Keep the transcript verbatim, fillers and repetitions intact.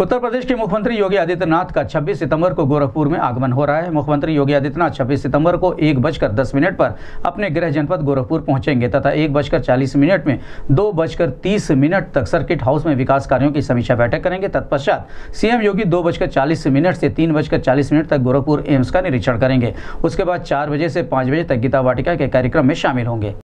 उत्तर प्रदेश के मुख्यमंत्री योगी आदित्यनाथ का छब्बीस सितंबर को गोरखपुर में आगमन हो रहा है। मुख्यमंत्री योगी आदित्यनाथ छब्बीस सितंबर को एक बजकर दस मिनट पर अपने गृह जनपद गोरखपुर पहुंचेंगे तथा एक बजकर चालीस मिनट में दो बजकर तीस मिनट तक सर्किट हाउस में विकास कार्यों की समीक्षा बैठक करेंगे। तत्पश्चात सीएम योगी दो बजकर चालीस मिनट से तीन बजकर चालीस मिनट तक गोरखपुर एम्स का निरीक्षण करेंगे। उसके बाद चार बजे से पाँच बजे तक गीता वाटिका के कार्यक्रम में शामिल होंगे।